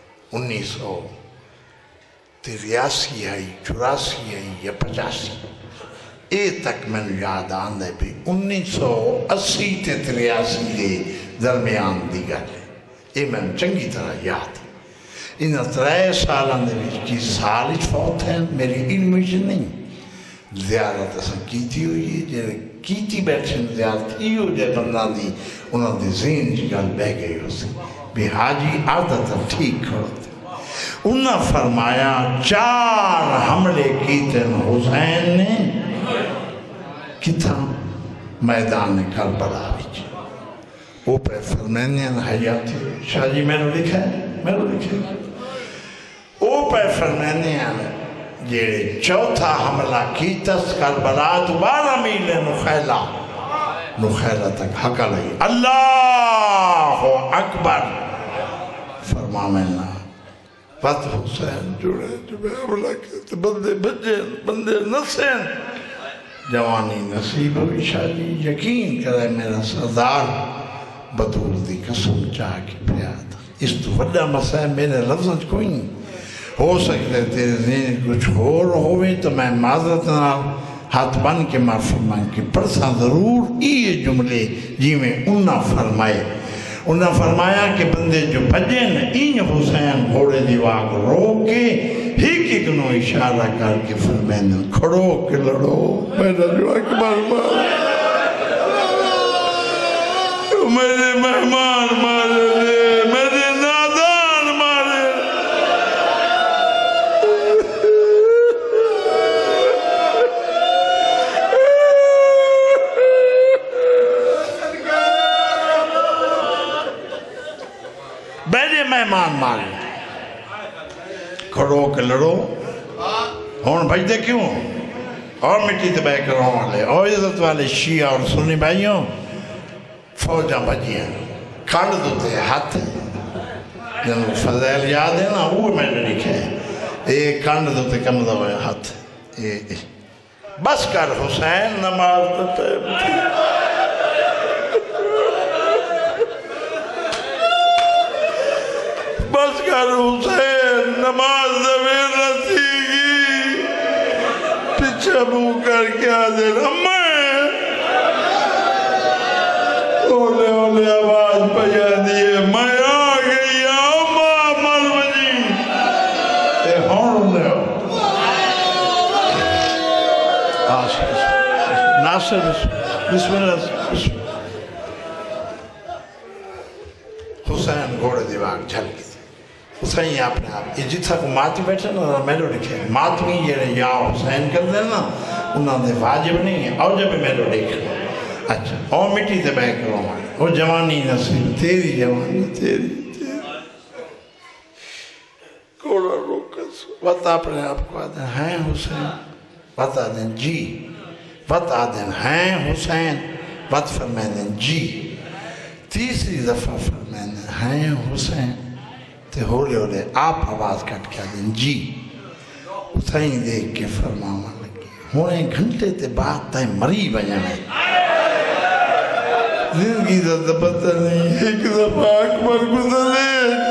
1983 آئی 84 آئی یا 85 اے تک میں نے یاد آن دے بھی 1980 تے 83 دے درمیان دی گل ہے. اے میں نے چنگی طرح یاد ہے. انہاں 3 سالان دے بھی کی سالج فوت ہیں میری علمش نہیں. زیارت اساں کیتی ہوئی ہے جے کیتی بیٹھن زیارت ایو جے بندہ دی انہاں دی ذہن چ گل بہ گئی ہو سی بھی حاجی عادت ٹھیک کرو. انہاں فرمایا 4 حملے کیتے حسین نے کتھا میدان کربلا وچ. وہ پہ فرمانیاں حیاتی شاہ جی میں نے لکھا ہے وہ پہ فرمانیاں جیڑے چوتھا حملہ کی تس کربلا 12 میل نخیلہ تک حقا لئی اللہ اکبر فرما میں پت حسین جوڑے جبے حملہ کیتے بندے بجین بندے نسین جوانی نصیب ہوئی. شاہ جی یقین کرے میرا سردار بدور دی قسم چاہ کی پیاد اس تو وڈا مسئلہ میرے لفظ کوئی نہیں. ہو سکتے تیرے ذہن کچھ اور ہوئے تو میں معذرت نال ہاتھ بن کے معافی مانگ کے پرساں ضرور یہ جملے جی میں انہاں فرمایا کہ بندے جو بجن این حسین گھوڑے دی واگ رو کے ایک نو اشارہ کر کے فرمائیں کھڑو کہ لڑو میرا جو اکبر میرے مہمان مارے لے میرے نادان مارے میرے مہمان مارے کھڑو کہ لڑو. ہون بھجدے کیوں اور مٹی تے بے کروں والے اور عزت والے شیعہ اور سنی بھائیوں فوجاں بجیاں کھڑ دوتے ہاتھ جن فضائل یاد ہے نا وہ میں نے لکھے ایک کھڑ دوتے کم دوئے ہاتھ بس کر حسین نماز پڑھتے بس کر حسین نماز زمین رسی گی پیچھے منہ کر کے آدھے امیں اولے اولے آواز پجا دیئے میں آ گئی اماں مر بجی اے ہون لے ناصر بسم اللہ حسین گھوڑے دیواغ جھل گئی حسین اپنے آپ یہ جتھا کو ماتمی بیٹھے نا میرے لکھے ماتمی یہ یا حسین کر دینا انہوں نے واجب نہیں ہے اور جب میرے لکھے اچھا اور مٹی تے بے کرو وہ جوانی نصیب تیری جوانی تیری کوڑا روکس بتا اپنے آپ کو آدھیں ہیں حسین بتا دیں جی بتا دیں ہیں حسین بات فرمائیں دیں جی تیسری دفعہ فرمائیں دیں ہیں حسین تے ہولے ہولے آپ آواز کٹ کیا دیں جی اتھائیں دیکھ کے فرماؤں لگی ہونے گھنٹے تے بعد تائیں مری بجنے زندگی دا پتہ نہیں ایک دفعہ اکبر گزرے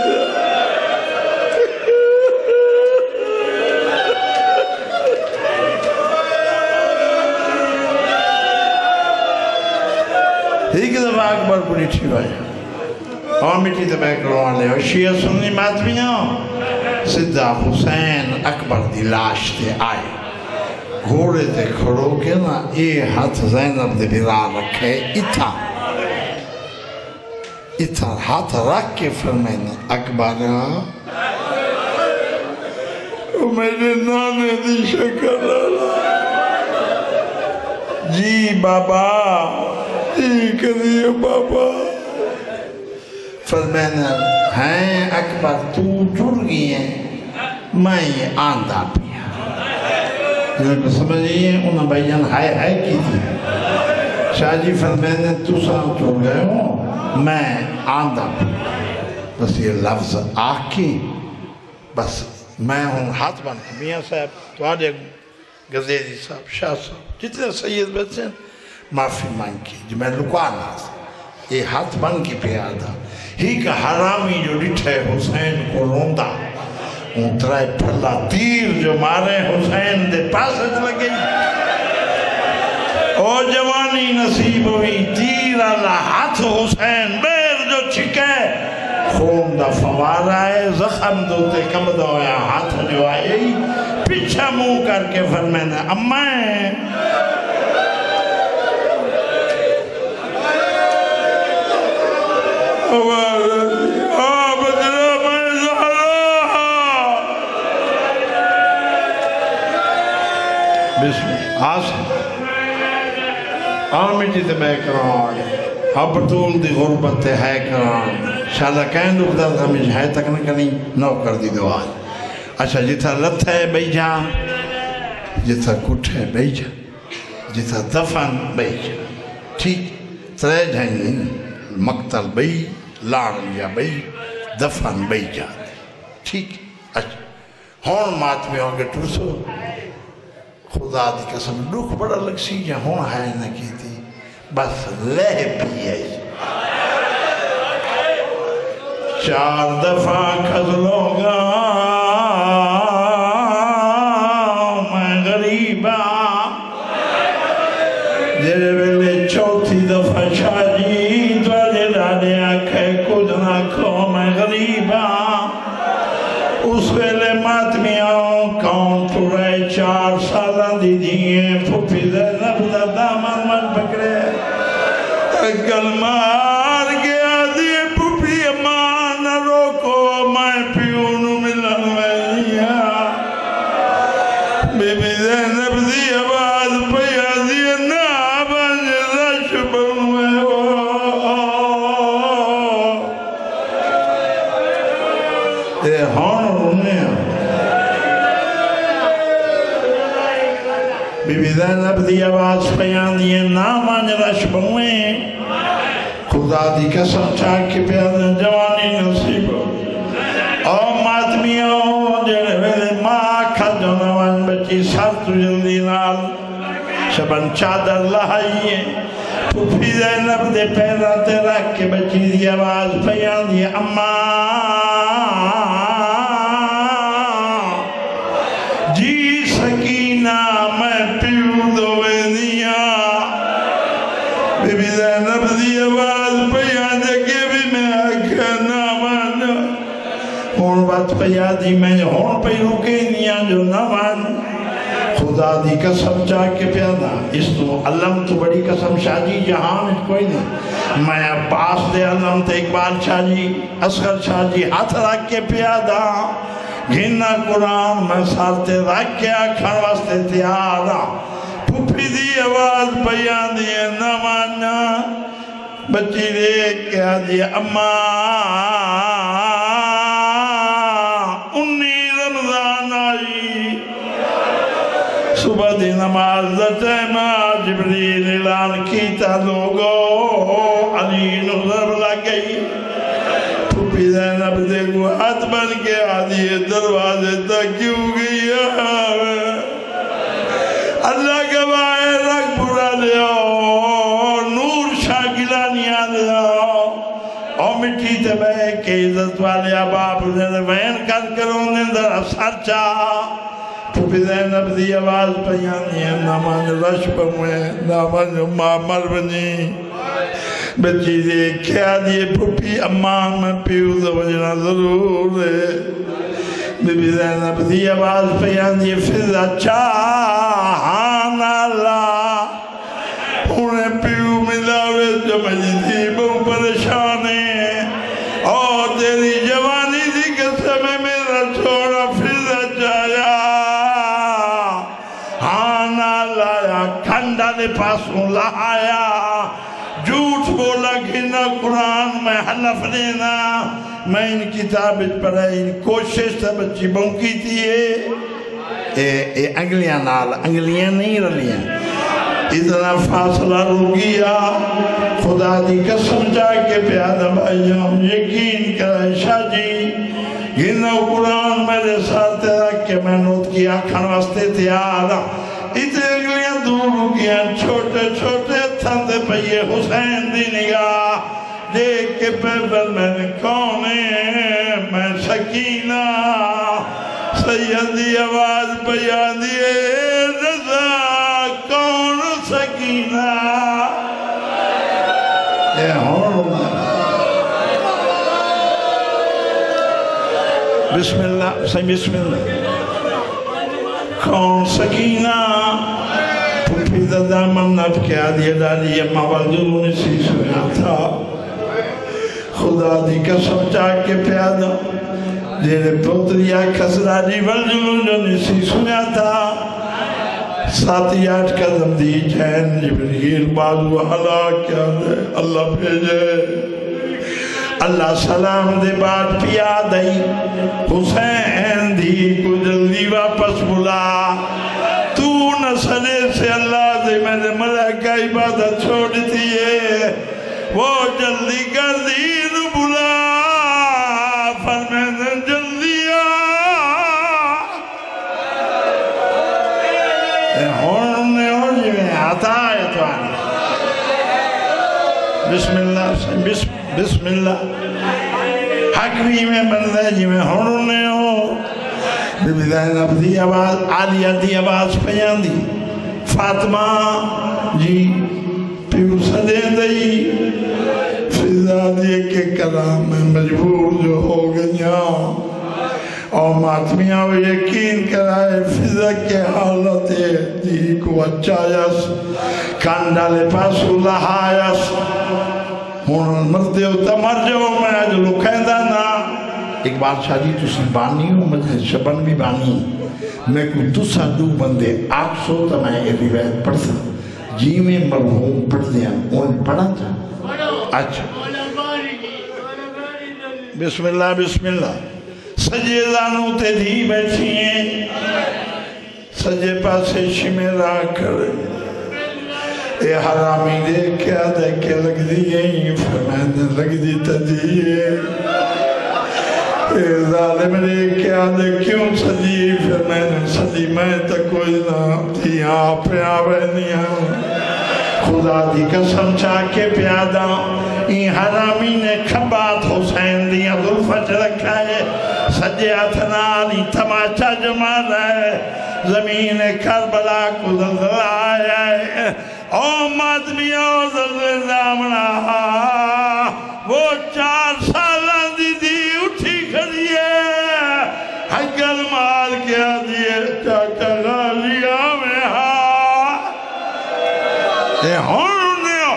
ایک دفعہ اکبر کو لٹھی بھائی اور مٹی تے بے کروان لے اور شیعہ سنی ماتمیاں سدھا حسین اکبر دی لاش تے آئے گھوڑے تے کھڑو کے نا یہ ہاتھ زینب دے بھرا رکھے اتھا اتھا ہاتھ رکھ کے فرمائنا اکبر میرے نانے دی شکر جی بابا جی کریے بابا فرمائنا ہیں اکبر تو جڑ گئی ہیں میں یہ آندھا پیا جنہوں کو سمجھئے انہوں بھائی جان ہائے کی تھی شاہ جی فرمائنا تو سام جڑ گئے ہوں میں آندھا پیا بس یہ لفظ آکھی بس میں ہوں ہاتھ بن کے میاں صاحب توڑے گزیری صاحب شاہ صاحب جتنے سید بیٹھے ہیں معافی مانگ کی جو میں لکوانا تھا یہ ہاتھ بن کے پیار تھا ہی کا حرامی جو ڈٹھے حسین کو روندہ ان ترائے پھلا تیر جو مارے حسین دے پاس لگئی او جوانی نصیب ہوئی تیر اللہ ہاتھ حسین بیر جو چھکے خون دا فوارا ہے زخم دوتے کم دا ہویا ہاتھ جو آئے پیچھا منہ کر کے فرمائنا امائیں بسم اللہ آسان آمٹی تے میں کران بطول دی غربت تے ہے کران شاہدہ کہیں دکھ دا ہمیں ہے تک نہ کریں نو کر دی دعا اچھا جتا لت ہے بھئی جا جتا کٹ ہے بھئی جا جتا دفن بھئی جا ٹھیک ترے جائیں مقتل بھئی لان یا بھئی دفن بھئی جا ٹھیک اچھا ہون مات میں ہوگے ٹرسو خدا دی قسم دکھ بڑا لگ سی جا ہون ہے نہ کی تھی بس لہ پی ہے چار دفعہ کھزلوں گا میں غریبا جیرے ویلے چوتھی دفعہ شاجی دوالے ڈاڑے آکھے کچھ نہ کھو میں غریبا اس ویلے ماتمی آؤں کون پورے 4 سالہ دی دیئے پھوپی زینب دا دامن من پکڑے گل مار گیا دیئے پھوپی امان روکو میں پیونو ملن ویلیا بی بی زینب دی آواز پیا دیئے نا بانج رش بنوے اے ہون رونے بی بی زینب دی آواز پیان دیئے نامان رش بنویں خدا دی قسم چاک کے پیادن جوانی نصیب او ماتمیوں جڑے ویلے ماں کھل جو نوان بچی سر تو جلدی نال شبن چادر لہائیے پھوپی زینب دے پیراتے رکھ کے بچی دی آواز پیان دیئے اماں جی سکینہ میں پیو دوے دیا بی بی زینب دی آواز پیان جگے بھی میں آکھا نامان ہون بات پیا دی میں ہون پہ رکے نیا جو نامان خدا دی قسم چاہ کے پیادا اس تو علم تو بڑی قسم شاہ جی جہاں کوئی نہیں میں پاس دے علم تے اقبال شاہ جی اصغر شاہ جی ہاتھ رکھ کے پیادا گھننا قرآن میں سارتے رکھ کے آکھن واسطے تیارا پھوپی دی آواز بیان دیئے نہ مانا بچی دیکھ کے آدھی اماں 19 رمضان آئی صبح دی نماز دٹیمہ جبریل اعلان کیتا لوگو علی نظر لگئی پھوپی زینب دیکھو ہاتھ بن کے آدھی دروازے تک کیوں گئی اللہ گواہ رکھ پورا لیا نور شاگلانیاں لیا او مٹھی تے بے کے عزت والے باپ نے وین کر کروں نے در اثر چاہ پھوپی زینب دی آواز پیانی ہے نامان رش پموے نامان مامر بنی بچی دیکھیا دیئے پھوپی امان میں پیو دو وجنا ضرور ہے بی بی زینب دی آواز پیان دی فضا چاہان اللہ انہیں پیو ملاوے جو مجھے دی بہو پریشانے دے پاسوں لہایا جھوٹ بولا گھنا قرآن میں حلف دینا میں ان کتاب پڑھا ان کوشش تا بچی بونکی تھی اے انگلیاں نال انگلیاں نہیں رلیاں اتنا فاصلہ رو گیا خدا دی قسم جا کے پیادہ بھائیوں یقین کرائے شاہ جی گھنا قرآن میرے ساتھ رکھ کے میں نوت کی آنکھن واسطے تیار اتنے انگلیاں دور ہو گیا چھوٹے چھوٹے تھندے پہیے حسین دی نگاہ دیکھ کے پیبل میں نے کونے میں سکینہ سیدی آواز بیان دیئے رضا کون سکینہ اے ہون بسم اللہ صحیح بسم اللہ کون سکینہ پھپی دا دامن نب کیا دیا ڈالی اممہ والدو نے سی سنا تھا خدا دی قسم چاہ کے پیادا جیرے پوتریا کسرا جی والدو نے سی سنا تھا ساتی 8 قدم دی جین جبریل بازو حلا کیا دے اللہ بھیجے اللہ سلام دے بعد پیا دئی حسین دی کو جلدی واپس بلا تو نسلے سے اللہ دے میں نے ملائکہ عبادت چھوڑ دیئے وہ جلدی کر دین بلا فرمائے جلدی ہونے ہو جی میں آتا ہے تو آنے بسم اللہ بسم اللہ حقوی میں بندہ جی میں ہونے ہو بی بی زینب دی آواز عالیہ دی آواز پیان دی فاطمہ جی پیو سدے دئی فضا دیے کے کلام میں مجبور جو ہو گیا اور ماتمیاں وہ یقین کرائے فضا کے حالت دی کو اچھا یس کانڈالے پاسو لہایس ہون مردے ہوتا مر جو میں اجلو کہندہ نا ایک بات شاہ جی تسی بانی ہوں مجھے شبن بھی بانی میں کوئی تسا دو بندے آپ سو تا میں یہ روایت پڑھ سا جی میں مرحوم پڑھ دیا انہیں پڑھا تھا اچھا بسم اللہ بسم اللہ سجے زانو تے دھی بیٹھی ہیں سجے پاسے شمیرہ کرے اے حرامی دیکھ کیا دیکھ کے لگ دیئے فرمائنے لگ دی تجیئے اے ظالم دیکھ کیا دیکھ کیوں سجی فرمائنے سجی میں تک کوئی نہ تھی آپ پہ آوینیاں خدا دی قسم چاہ کے پیادا این حرامی نے کھبات حسین دیا ظلفت رکھا ہے سجے اتنالی تماچا جمع رہے زمین کربلا کو زلزلہ آیا ہے او مادمیاں زلزلہ منا وہ 4 سالہ دی اٹھی کھڑی ہے حقل مار کیا دیئے چاچا غالیہ میں اے ہون دیو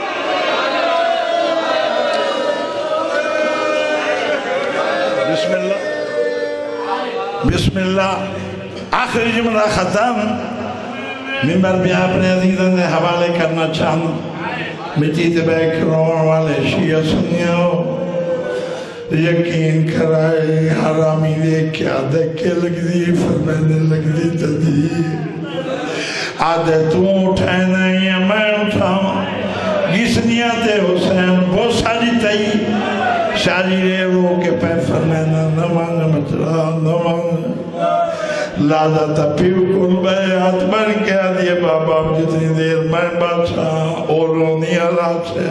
بسم اللہ بسم اللہ آخری جملہ ختم ممبر بھی اپنے عزیزوں نے حوالے کرنا چاہنا مٹی تبیک روان والے شیعہ سنیاں یقین کرائے حرامی دیکھ کیا دیکھ کے لگ دی فرمائنے لگ دی تدی آدھے تو اٹھائے نہیں ہے میں اٹھاؤں گسنیاں تے حسین بہت ساری تئی شاہی رے رو کے پہ فرمائنا نمانگ مچرا نمانگ لادا تا پیو کل بیعت بن کے آدھے بابا جتنی دیر میں بادشاہ اور رونی اللہ سے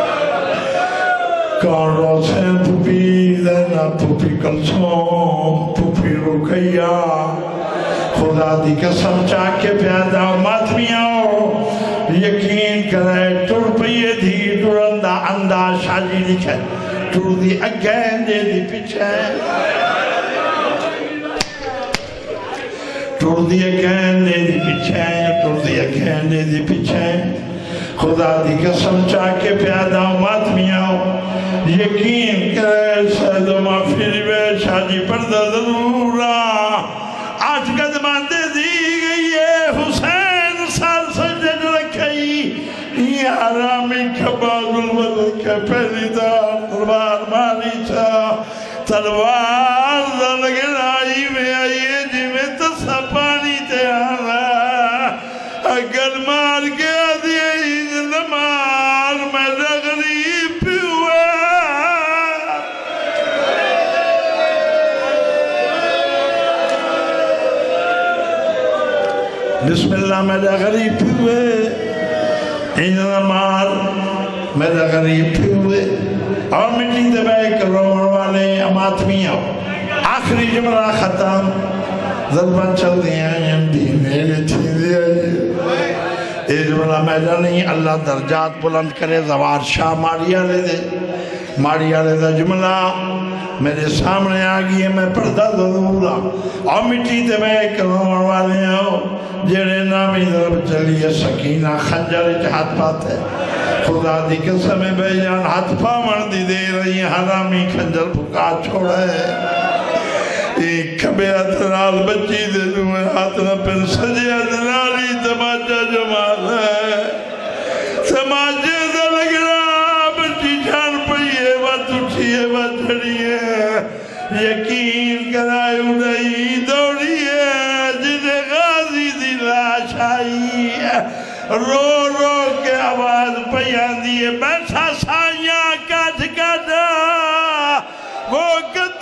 کون روسین پھوپی دینا پھوپی کلسوم پھوپی رکھیا خدا دی قسم چاہ کے پیادا ماتمیاں یقین کرے ٹر پئیے دھی ٹرندہ انداز شاجی لکھے ٹر دی اگین دے دی پچھے ٹر دی اگین دے دی پچھے ٹر دی اگین دے دی پچھے خدا دی قسم چاہ کے پیادا ماتمیاں یقین کرے سید و معافی وے شاجی پردہ ضرورا آج قدمان دے دی گئی ہے حسین سال سجد رکھے پہلی دا تلوار ماری تھا تلوار دا لگرائی میں آئیے جی میں تسا پانی تے آنا اگر مار کے آدھے عید نمار میں غریب پیوے بسم اللہ میرا غریب پیوے عید نمار میرا غریب پیوے اور مٹی دے بے کرون والے اماتمی ہو آخری جملہ ختم ضربان چل دیا دی میرے تھی دیا اے جملہ میں جانی اللہ درجات بلند کرے زوار شاہ ماری آلے دا جملہ میرے سامنے آگئی ہے میں پردہ دھولا اور مٹی دے بے کرون والے ہو جیڑے نامی ضرب چلیے سکینہ خنجر ہاتھ پاتے خدا دی قسم بے جان ہاتھ پاون دی دے رہی حرامی خنجر پھکا چھوڑے ایک کبے اتنال بچی دے دوئے ہاتھ نہ پھر سجے اتنالی تماچہ جمال ہے تماچے دے لگ رہا بچی جان پئیے بات اٹھئے بات چڑھئے یقین کرائے اڑائی دوڑیے جنہیں غازی دی لاش آئی رو رو کے آواز پیان دیئے بیٹھا سائیاں کٹ کٹ وہ